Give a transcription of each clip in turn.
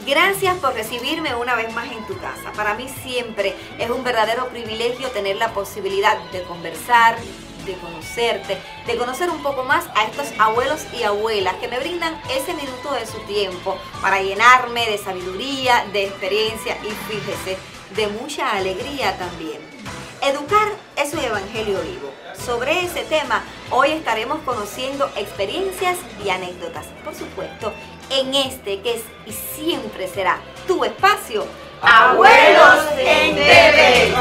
Gracias por recibirme una vez más en tu casa. Para mí siempre es un verdadero privilegio tener la posibilidad de conversar, de conocerte, de conocer un poco más a estos abuelos y abuelas que me brindan ese minuto de su tiempo para llenarme de sabiduría, de experiencia y fíjese, de mucha alegría también. Educar es un evangelio vivo. Sobre ese tema hoy estaremos conociendo experiencias y anécdotas, por supuesto, en este que es y siempre será tu espacio, Abuelos en TV.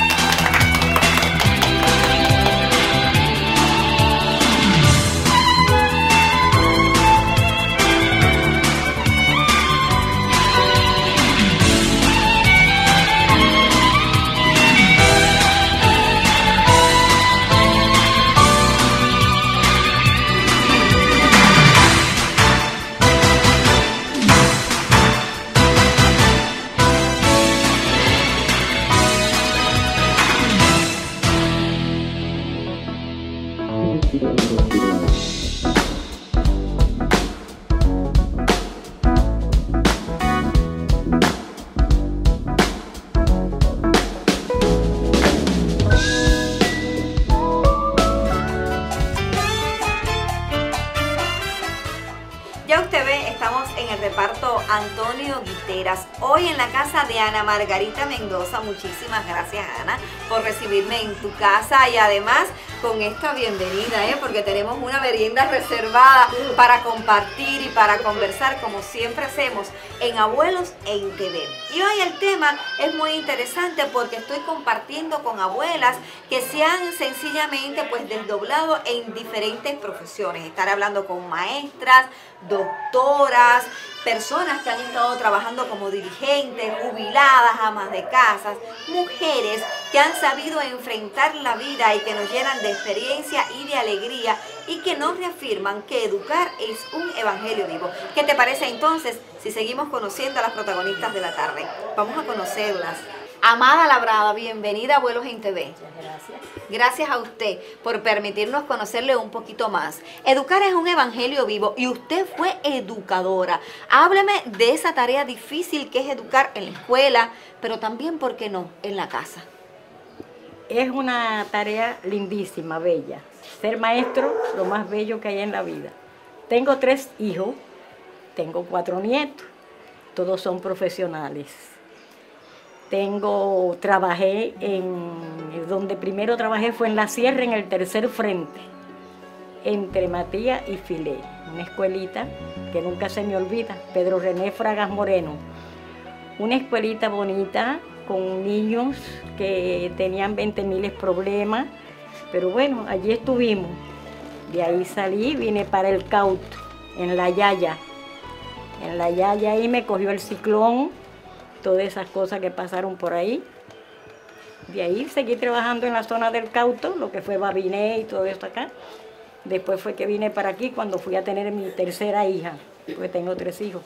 Ya usted ve, estamos en el reparto Antonio Guiteras, hoy en la casa de Ana Margarita Mendoza. Muchísimas gracias, Ana, por recibirme en tu casa y además con esta bienvenida, porque tenemos una merienda reservada para compartir y para conversar como siempre hacemos en Abuelos en TV. Y hoy el tema es muy interesante porque estoy compartiendo con abuelas que se han sencillamente pues desdoblado en diferentes profesiones. Estar hablando con maestras, doctoras, personas que han estado trabajando como dirigentes, jubiladas, amas de casas, mujeres que han sabido enfrentar la vida y que nos llenan de experiencia y de alegría y que nos reafirman que educar es un evangelio vivo. ¿Qué te parece entonces si seguimos conociendo a las protagonistas de la tarde? Vamos a conocerlas. Amada Labrada, bienvenida a Abuelos en TV. Muchas gracias. Gracias a usted por permitirnos conocerle un poquito más. Educar es un evangelio vivo y usted fue educadora. Hábleme de esa tarea difícil que es educar en la escuela, pero también, ¿por qué no?, en la casa. Es una tarea lindísima, bella. Ser maestro, lo más bello que hay en la vida. Tengo 3 hijos, tengo 4 nietos, todos son profesionales. Trabajé donde primero trabajé fue en la sierra, en el tercer frente, entre Matías y Filé, una escuelita que nunca se me olvida, Pedro René Fragas Moreno. Una escuelita bonita, con niños que tenían 20.000 problemas, pero bueno, allí estuvimos. De ahí salí, vine para el Cauto, en La Yaya. En La Yaya ahí me cogió el ciclón, todas esas cosas que pasaron por ahí. De ahí seguí trabajando en la zona del Cauto, lo que fue Babiné y todo esto acá. Después fue que vine para aquí cuando fui a tener mi tercera hija, porque tengo 3 hijos.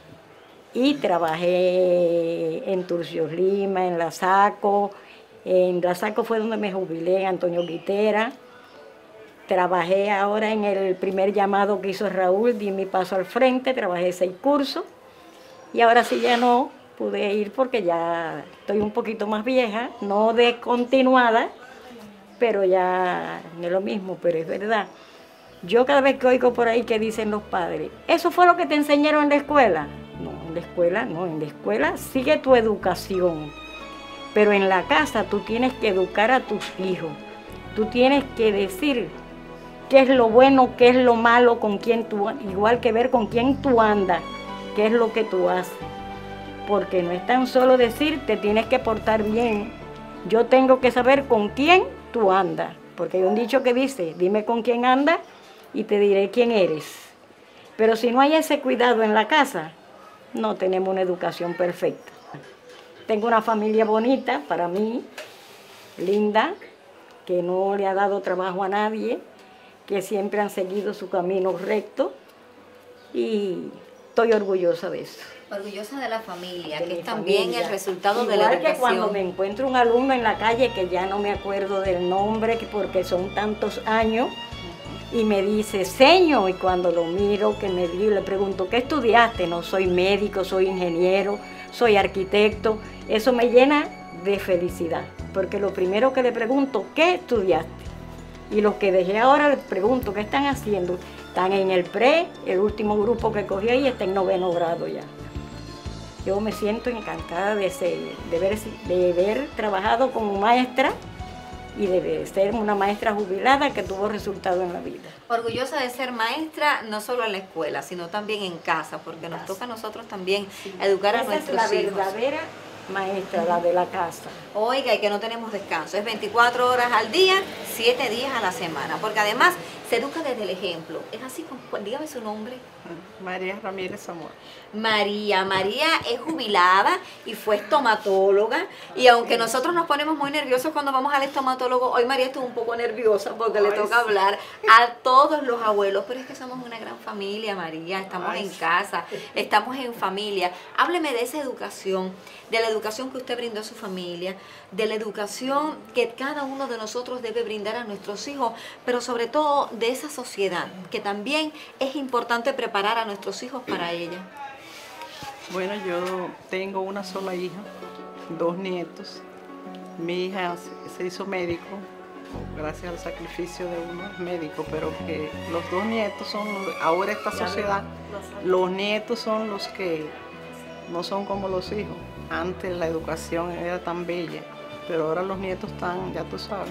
Y trabajé en Turcios Lima, en La Saco. En La Saco fue donde me jubilé, Antonio Guitera. Trabajé ahora en el primer llamado que hizo Raúl, di mi paso al frente, trabajé 6 cursos. Y ahora sí ya no pude ir porque ya estoy un poquito más vieja, no descontinuada, pero ya no es lo mismo, pero es verdad. Yo cada vez que oigo por ahí que dicen los padres, ¿eso fue lo que te enseñaron en la escuela? No, en la escuela no, en la escuela sigue tu educación, pero en la casa tú tienes que educar a tus hijos, tú tienes que decir qué es lo bueno, qué es lo malo, con quién tú, igual que ver con quién tú andas, qué es lo que tú haces. Porque no es tan solo decir, te tienes que portar bien. Yo tengo que saber con quién tú andas. Porque hay un dicho que dice, dime con quién andas y te diré quién eres. Pero si no hay ese cuidado en la casa, no tenemos una educación perfecta. Tengo una familia bonita para mí, linda, que no le ha dado trabajo a nadie, que siempre han seguido su camino recto y estoy orgullosa de eso. Orgullosa de la familia, que es también el resultado de la Igual educación. que cuando me encuentro un alumno en la calle, que ya no me acuerdo del nombre, porque son tantos años, y me dice, señor, y cuando lo miro, que me digo, le pregunto, ¿qué estudiaste? No, soy médico, soy ingeniero, soy arquitecto. Eso me llena de felicidad, porque lo primero que le pregunto, ¿qué estudiaste? Y los que dejé ahora les pregunto, ¿qué están haciendo? Están en el pre, el último grupo que cogí ahí está en 9º grado ya. Yo me siento encantada de haber trabajado como maestra y de ser una maestra jubilada que tuvo resultado en la vida. Orgullosa de ser maestra, no solo en la escuela, sino también en casa, porque nos toca a nosotros también educar a nuestros hijos. Esa es la verdadera maestra, la de la casa. Oiga, y que no tenemos descanso, es 24 horas al día, 7 días a la semana, porque además se educa desde el ejemplo. Es así, dígame su nombre. María Ramírez Zamora. María es jubilada y fue estomatóloga, y aunque nosotros nos ponemos muy nerviosos cuando vamos al estomatólogo, hoy María estuvo un poco nerviosa porque le toca hablar a todos los abuelos, pero es que somos una gran familia, María, estamos en casa, estamos en familia. Hábleme de esa educación, de la educación que usted brindó a su familia, de la educación que cada uno de nosotros debe brindar a nuestros hijos, pero sobre todo de esa sociedad, que también es importante preparar a nuestros hijos para ella. Bueno, yo tengo una sola hija, 2 nietos. Mi hija se hizo médico, gracias al sacrificio de uno es médico, pero que los 2 nietos son, ahora esta sociedad, los nietos son los que no son como los hijos. Antes la educación era tan bella, pero ahora los nietos están, ya tú sabes,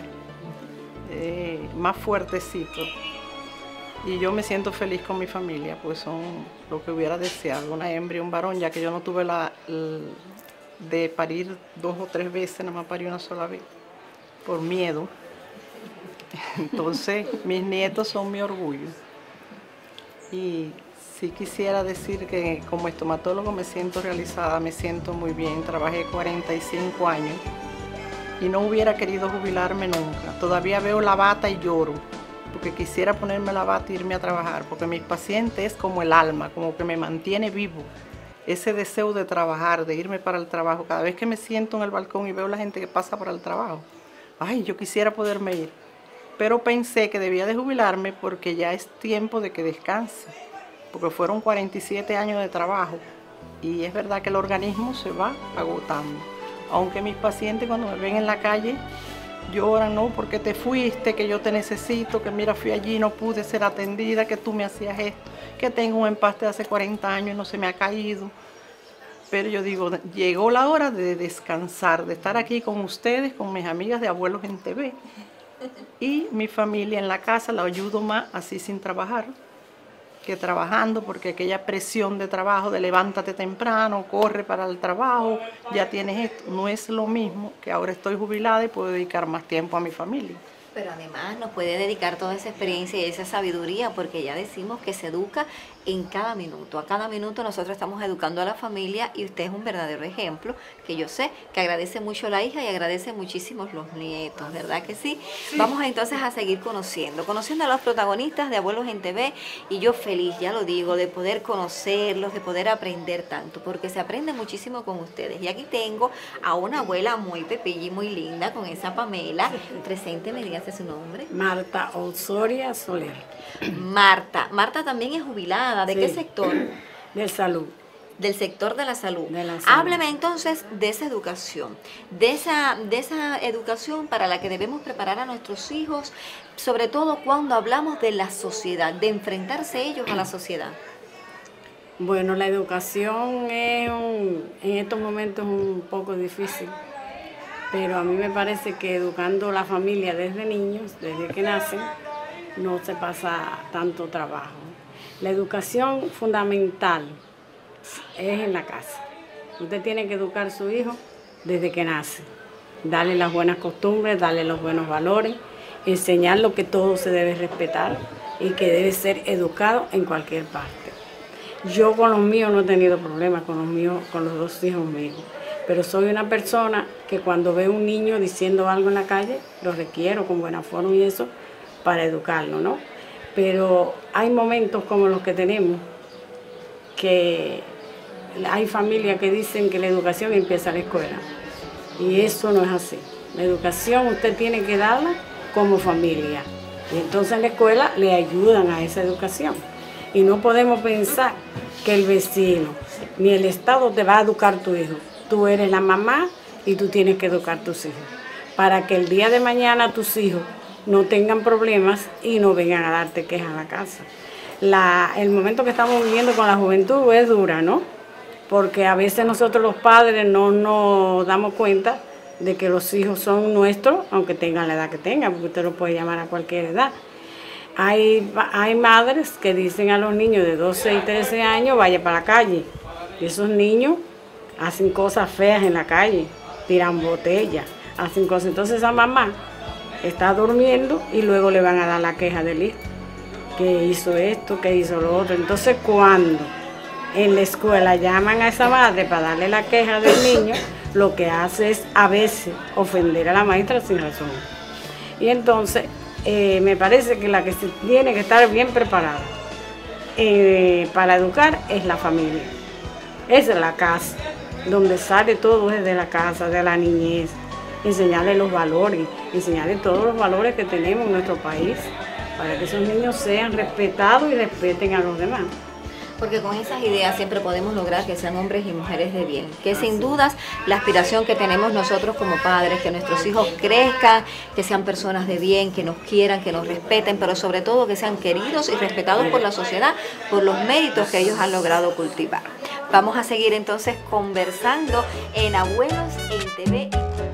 más fuertecitos. Y yo me siento feliz con mi familia, pues son lo que hubiera deseado, una hembra y un varón, ya que yo no tuve de parir 2 o 3 veces, nada más parí una sola vez, por miedo. Entonces, mis nietos son mi orgullo. Y sí quisiera decir que como estomatólogo me siento realizada, me siento muy bien. Trabajé 45 años y no hubiera querido jubilarme nunca. Todavía veo la bata y lloro, porque quisiera ponerme la bata e irme a trabajar, porque mi paciente es como el alma, como que me mantiene vivo. Ese deseo de trabajar, de irme para el trabajo. Cada vez que me siento en el balcón y veo la gente que pasa para el trabajo, ay, yo quisiera poderme ir. Pero pensé que debía de jubilarme porque ya es tiempo de que descanse, porque fueron 47 años de trabajo y es verdad que el organismo se va agotando. Aunque mis pacientes cuando me ven en la calle lloran, no, porque te fuiste, que yo te necesito, que mira, fui allí, no pude ser atendida, que tú me hacías esto, que tengo un empaste de hace 40 años y no se me ha caído. Pero yo digo, llegó la hora de descansar, de estar aquí con ustedes, con mis amigas de Abuelos en TV. Y mi familia en la casa la ayudo más así sin trabajar que trabajando, porque aquella presión de trabajo, de levántate temprano, corre para el trabajo, ya tienes esto, no es lo mismo que ahora estoy jubilada y puedo dedicar más tiempo a mi familia. Pero además nos puede dedicar toda esa experiencia y esa sabiduría, porque ya decimos que se educa en cada minuto. A cada minuto nosotros estamos educando a la familia y usted es un verdadero ejemplo, que yo sé que agradece mucho la hija y agradece muchísimo los nietos, ¿verdad que sí? Vamos entonces a seguir conociendo a los protagonistas de Abuelos en TV, y yo feliz, ya lo digo, de poder conocerlos, de poder aprender tanto, porque se aprende muchísimo con ustedes. Y aquí tengo a una abuela muy pepilla y muy linda, con esa Pamela. Presente, me digas su nombre. Marta Osoria Soler. Marta también es jubilada. ¿De qué sector? Del salud. Del sector de la salud. De la salud. Hábleme entonces de esa educación, de esa educación para la que debemos preparar a nuestros hijos, sobre todo cuando hablamos de la sociedad, de enfrentarse ellos a la sociedad. Bueno, la educación en estos momentos es un poco difícil, pero a mí me parece que educando a la familia desde niños, desde que nacen, no se pasa tanto trabajo. La educación fundamental es en la casa. Usted tiene que educar a su hijo desde que nace, darle las buenas costumbres, darle los buenos valores, enseñarle que todo se debe respetar y que debe ser educado en cualquier parte. Yo con los míos no he tenido problemas, con los 2 hijos míos. Pero soy una persona que cuando veo un niño diciendo algo en la calle, lo requiero con buena forma y eso para educarlo, ¿no? Pero hay momentos como los que tenemos, que hay familias que dicen que la educación empieza en la escuela. Y eso no es así. La educación usted tiene que darla como familia. Y entonces en la escuela le ayudan a esa educación. Y no podemos pensar que el vecino ni el Estado te va a educar tu hijo. Tú eres la mamá y tú tienes que educar a tus hijos. Para que el día de mañana tus hijos no tengan problemas y no vengan a darte quejas a la casa. El momento que estamos viviendo con la juventud es dura, ¿no? Porque a veces nosotros los padres no nos damos cuenta de que los hijos son nuestros, aunque tengan la edad que tengan, porque usted lo puede llamar a cualquier edad. Hay madres que dicen a los niños de 12 y 13 años, vaya para la calle. Y esos niños hacen cosas feas en la calle, tiran botellas, hacen cosas. Entonces esa mamá está durmiendo y luego le van a dar la queja del hijo, que hizo esto, que hizo lo otro. Entonces cuando en la escuela llaman a esa madre para darle la queja del niño, lo que hace es a veces ofender a la maestra sin razón. Y entonces me parece que la que se tiene que estar bien preparada para educar es la familia. Es la casa, donde sale todo es de la casa, de la niñez. Enseñarle los valores, enseñarle todos los valores que tenemos en nuestro país, para que esos niños sean respetados y respeten a los demás. Porque con esas ideas siempre podemos lograr que sean hombres y mujeres de bien, que sin dudas la aspiración que tenemos nosotros como padres, que nuestros hijos crezcan, que sean personas de bien, que nos quieran, que nos respeten, pero sobre todo que sean queridos y respetados por la sociedad, por los méritos que ellos han logrado cultivar. Vamos a seguir entonces conversando en Abuelos en TV.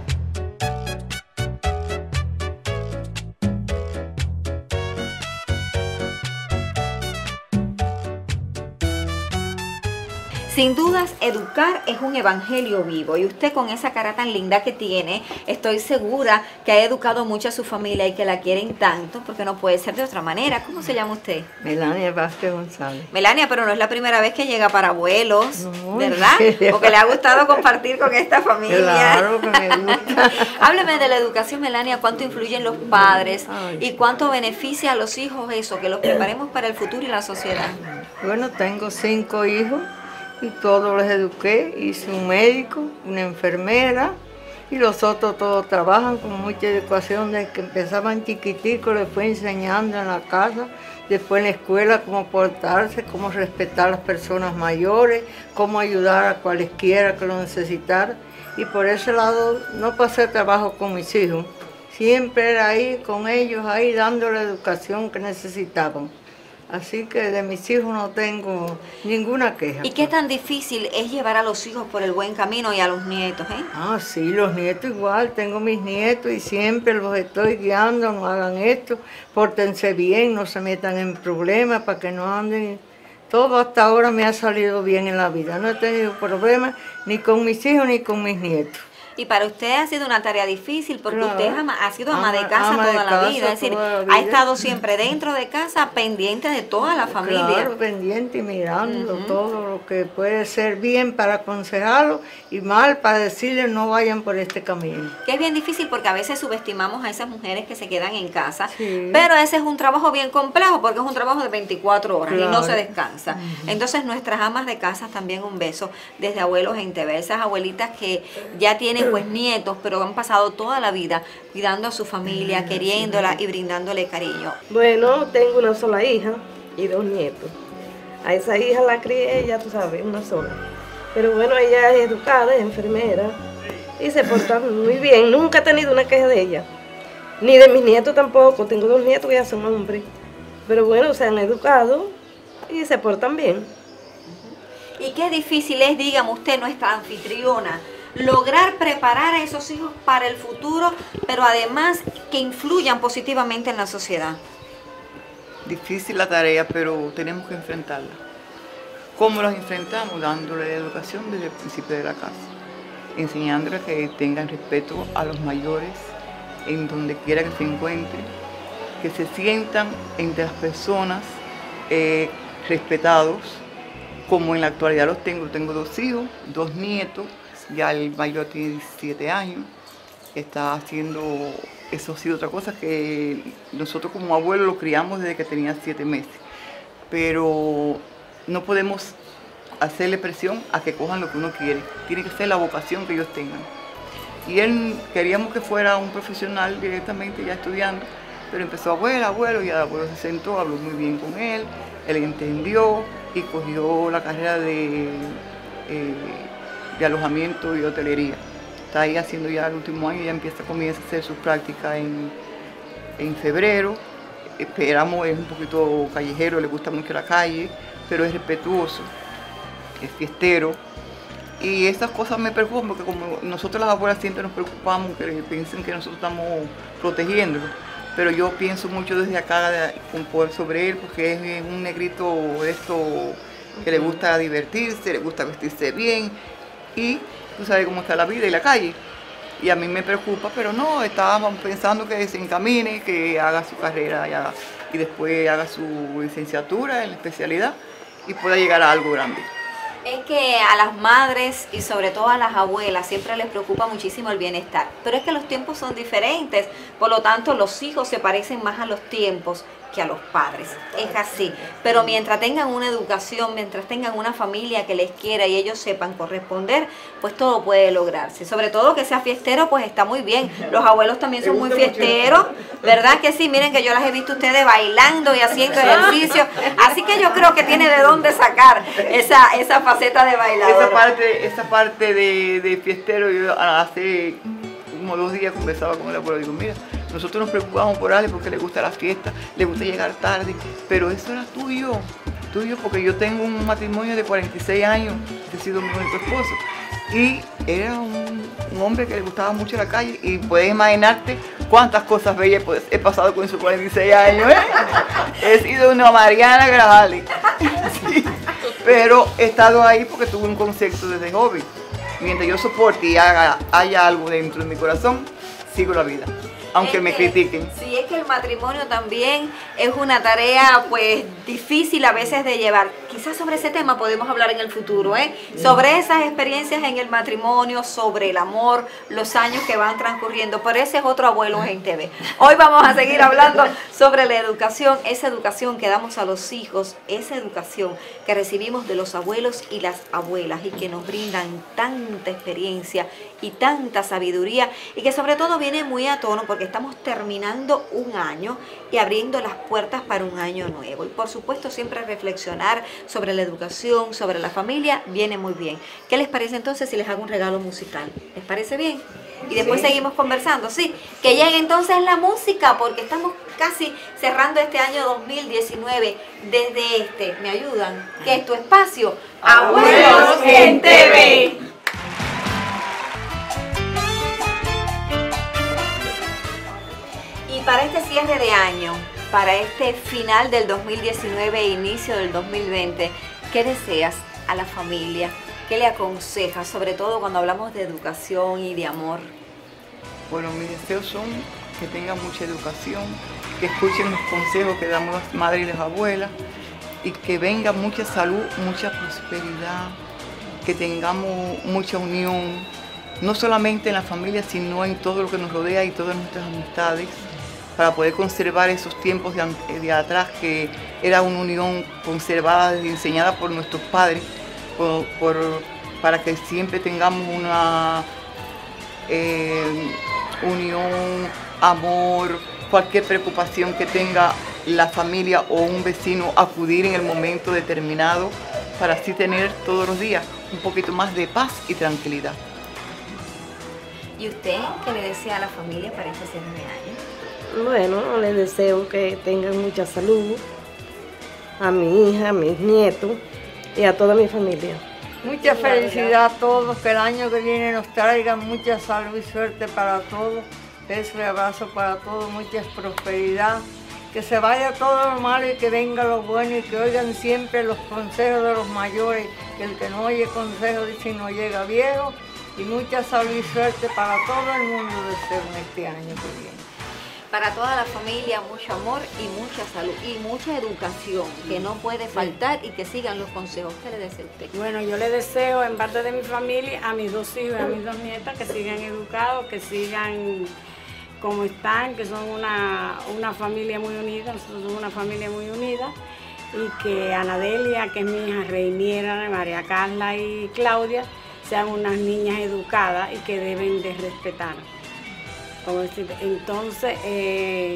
Sin dudas, educar es un evangelio vivo y usted con esa cara tan linda que tiene, estoy segura que ha educado mucho a su familia y que la quieren tanto, porque no puede ser de otra manera. ¿Cómo se llama usted? Melania Vázquez González. Melania, pero no es la primera vez que llega para Abuelos, no, ¿verdad? Porque le ha gustado compartir con esta familia. Claro que me gusta. Hábleme de la educación, Melania, cuánto influyen los padres y sí. cuánto beneficia a los hijos eso, que los preparemos para el futuro y la sociedad. Bueno, tengo 5 hijos y todos los eduqué. Hice un médico, una enfermera y los otros todos trabajan con mucha educación. Desde que empezaban chiquiticos les fui enseñando en la casa, después en la escuela cómo portarse, cómo respetar a las personas mayores, cómo ayudar a cualesquiera que lo necesitara. Y por ese lado no pasé trabajo con mis hijos, siempre era ahí con ellos, ahí dando la educación que necesitaban. Así que de mis hijos no tengo ninguna queja. ¿Y qué tan difícil es llevar a los hijos por el buen camino y a los nietos, eh? Ah, sí, los nietos igual, tengo mis nietos y siempre los estoy guiando, no hagan esto, pórtense bien, no se metan en problemas para que no anden. Todo hasta ahora me ha salido bien en la vida, no he tenido problemas ni con mis hijos ni con mis nietos. Y para usted ha sido una tarea difícil porque Claro. usted ha sido ama de casa toda la vida, es decir, ha estado siempre dentro de casa pendiente de toda la familia. Claro, pendiente y mirando todo lo que puede ser bien para aconsejarlo y mal para decirles no vayan por este camino. Que es bien difícil porque a veces subestimamos a esas mujeres que se quedan en casa, Sí. pero ese es un trabajo bien complejo porque es un trabajo de 24 horas y no Claro. se descansa. Entonces nuestras amas de casa también un beso desde Abuelos en TV, esas abuelitas que ya tienen pues nietos, pero han pasado toda la vida cuidando a su familia, queriéndola y brindándole cariño. Bueno, tengo una sola hija y 2 nietos. A esa hija la crié, ella, tú sabes, una sola. Pero bueno, ella es educada, es enfermera y se porta muy bien. Nunca he tenido una queja de ella. Ni de mis nietos tampoco. Tengo 2 nietos que ya son hombres. Pero bueno, se han educado y se portan bien. Y qué difícil es, dígame usted, nuestra anfitriona, lograr preparar a esos hijos para el futuro, pero además que influyan positivamente en la sociedad. Difícil la tarea, pero tenemos que enfrentarla. ¿Cómo los enfrentamos? Dándole educación desde el principio de la casa, enseñándoles que tengan respeto a los mayores en donde quiera que se encuentren, que se sientan entre las personas respetados, como en la actualidad los tengo. Tengo 2 hijos, 2 nietos. Ya el mayor tiene 17 años, está haciendo, eso ha sido otra cosa, que nosotros como abuelos lo criamos desde que tenía 7 meses, pero no podemos hacerle presión a que cojan lo que uno quiere, tiene que ser la vocación que ellos tengan. Y él queríamos que fuera un profesional directamente ya estudiando, pero empezó abuela, abuelo, y el abuelo se sentó, habló muy bien con él entendió y cogió la carrera de alojamiento y hotelería. Está ahí haciendo ya el último año, ya comienza a hacer sus prácticas en febrero. Esperamos, es un poquito callejero, le gusta mucho la calle, pero es respetuoso, es fiestero. Y esas cosas me preocupan porque como nosotros las abuelas siempre nos preocupamos, que piensen que nosotros estamos protegiéndolo. Pero yo pienso mucho desde acá sobre él porque es un negrito de esto que le gusta divertirse, le gusta vestirse bien y tú sabes cómo está la vida y la calle. Y a mí me preocupa, pero no, estábamos pensando que se encamine, que haga su carrera ya, y después haga su licenciatura en la especialidad y pueda llegar a algo grande. Es que a las madres y sobre todo a las abuelas siempre les preocupa muchísimo el bienestar, pero es que los tiempos son diferentes, por lo tanto los hijos se parecen más a los tiempos que a los padres, es así, pero mientras tengan una educación, mientras tengan una familia que les quiera y ellos sepan corresponder, pues todo puede lograrse, sobre todo que sea fiestero, pues está muy bien, los abuelos también son muy fiesteros, ¿verdad que sí? Miren que yo las he visto ustedes bailando y haciendo ejercicio, así que yo creo que tiene de dónde sacar esa faceta de bailadora. Esa parte de fiestero, yo hace como 2 días conversaba con el abuelo, digo, mira, nosotros nos preocupamos por Ale porque le gusta la fiesta, le gusta llegar tarde, pero eso era tuyo, porque yo tengo un matrimonio de 46 años, he sido mi único esposo, y era un hombre que le gustaba mucho la calle, y puedes imaginarte cuántas cosas bellas he pasado con esos 46 años, ¿eh? He sido una Mariana Grajales, sí, pero he estado ahí porque tuve un concepto desde joven. Mientras yo soporte y haya algo dentro de mi corazón, sigo la vida, aunque me critiquen. Sí, es que el matrimonio también es una tarea pues difícil a veces de llevar. Quizás sobre ese tema podemos hablar en el futuro, sobre esas experiencias en el matrimonio, sobre el amor, los años que van transcurriendo, pero ese es otro Abuelos en TV. Hoy vamos a seguir hablando sobre la educación, esa educación que damos a los hijos, esa educación que recibimos de los abuelos y las abuelas y que nos brindan tanta experiencia y tanta sabiduría y que sobre todo viene muy a tono porque estamos terminando un año y abriendo las puertas para un año nuevo. Y por supuesto siempre reflexionar sobre la educación, sobre la familia, viene muy bien. ¿Qué les parece entonces si les hago un regalo musical? ¿Les parece bien? Y después seguimos conversando, sí. Que llegue entonces la música porque estamos casi cerrando este año 2019 desde ¿me ayudan? Que es tu espacio, Abuelos en TV. Para este cierre de año, para este final del 2019 e inicio del 2020, ¿qué deseas a la familia? ¿Qué le aconsejas, sobre todo cuando hablamos de educación y de amor? Bueno, mis deseos son que tengan mucha educación, que escuchen los consejos que damos las madres y las abuelas y que venga mucha salud, mucha prosperidad, que tengamos mucha unión, no solamente en la familia, sino en todo lo que nos rodea y todas nuestras amistades, para poder conservar esos tiempos de atrás que era una unión conservada, enseñada por nuestros padres, para que siempre tengamos una unión, amor, cualquier preocupación que tenga la familia o un vecino, acudir en el momento determinado para así tener todos los días un poquito más de paz y tranquilidad. ¿Y usted qué le desea a la familia para este cierre de año? Bueno, les deseo que tengan mucha salud, a mi hija, a mis nietos y a toda mi familia. Mucha felicidad a todos, que el año que viene nos traiga mucha salud y suerte para todos. Beso y abrazo para todos, mucha prosperidad. Que se vaya todo lo malo y que venga lo bueno y que oigan siempre los consejos de los mayores. Que el que no oye consejos dice no llega viejo. Y mucha salud y suerte para todo el mundo deseo en este año que viene. Para toda la familia, mucho amor y mucha salud y mucha educación, que no puede faltar y que sigan los consejos. ¿Qué le desea usted? Bueno, yo le deseo en parte de mi familia, a mis 2 hijos y a mis 2 nietas, que sigan educados, que sigan como están, que son una familia muy unida, nosotros somos una familia muy unida, y que Anadelia, que es mi hija, Reiniera, María Carla y Claudia, sean unas niñas educadas y que deben de respetar. Entonces,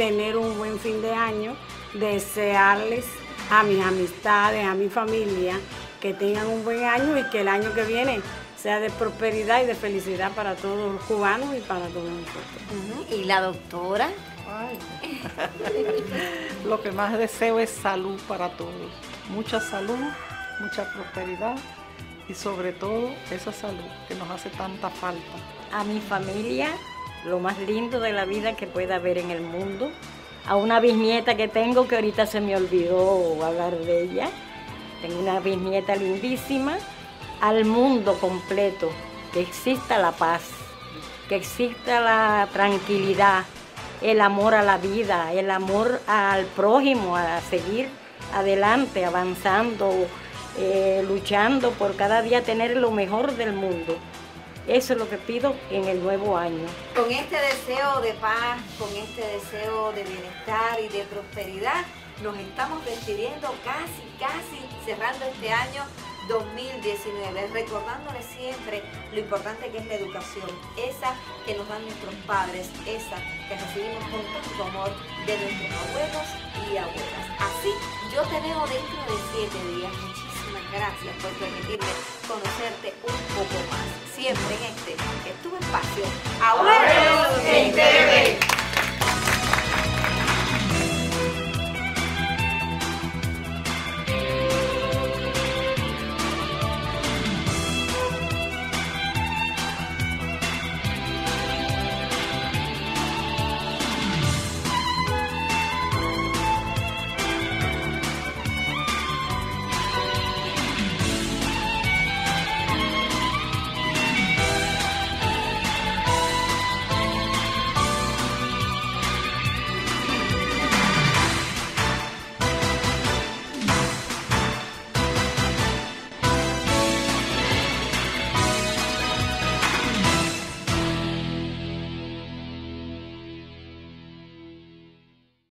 tener un buen fin de año, desearles a mis amistades, a mi familia, que tengan un buen año y que el año que viene sea de prosperidad y de felicidad para todos los cubanos y para todos nosotros. ¿Y la doctora? Ay. Lo que más deseo es salud para todos. Mucha salud, mucha prosperidad y sobre todo esa salud que nos hace tanta falta. A mi familia, lo más lindo de la vida que pueda haber en el mundo. A una bisnieta que tengo, que ahorita se me olvidó hablar de ella. Tengo una bisnieta lindísima. Al mundo completo, que exista la paz, que exista la tranquilidad, el amor a la vida, el amor al prójimo, a seguir adelante, avanzando, luchando por cada día tener lo mejor del mundo. Eso es lo que pido en el nuevo año. Con este deseo de paz, con este deseo de bienestar y de prosperidad, nos estamos despidiendo casi cerrando este año 2019, recordándoles siempre lo importante que es la educación, esa que nos dan nuestros padres, esa que recibimos con tanto amor de nuestros abuelos y abuelas. Así, yo te veo dentro de 7 días. Muchísimas gracias por permitirme conocerte